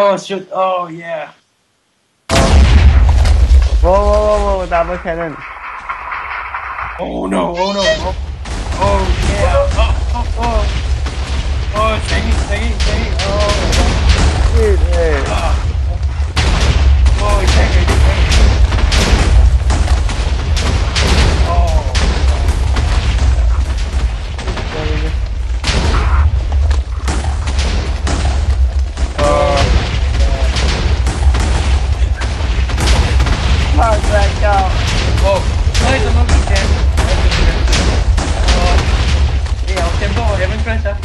Oh shoot! Oh yeah! Whoa, double cannon. Oh no! Oh no! Oh, oh yeah! Oh, staying! Oh, Shit, hey. oh, it's angry! Fuck that cow. Oh, it's a monkey can. Hey, our tempo haven't crashed, huh?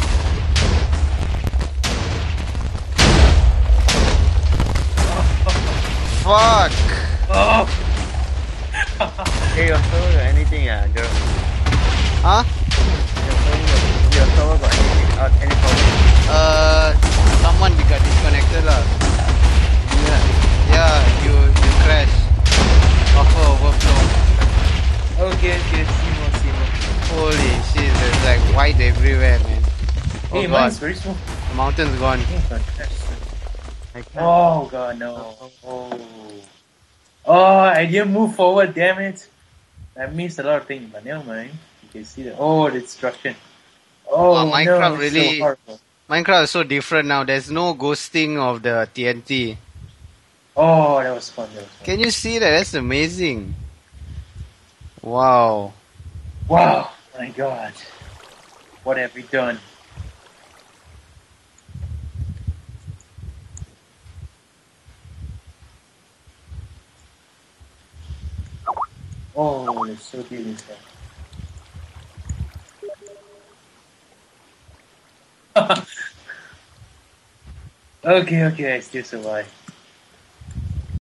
Fuck! Oh! Hey, your server got anything, girl? Huh? Your server got anything, any problem? Someone got disconnected lah. Yeah, you crashed. Buffer overflow. Okay, see more. Holy shit, there's like white everywhere, man. Oh Hey, god, mine's very small. the mountain's gone. I can't. Oh god, no. Oh, I didn't move forward, damn it. I missed a lot of things, but never mind. You can see that. Oh, the destruction. Oh, Minecraft no, really- so horrible. Minecraft is so different now. There's no ghosting of the TNT. Oh, that was fun. Can you see that? That's amazing. Wow. Wow, my god. What have we done? Oh, it's so deep inside. Okay, I still survive.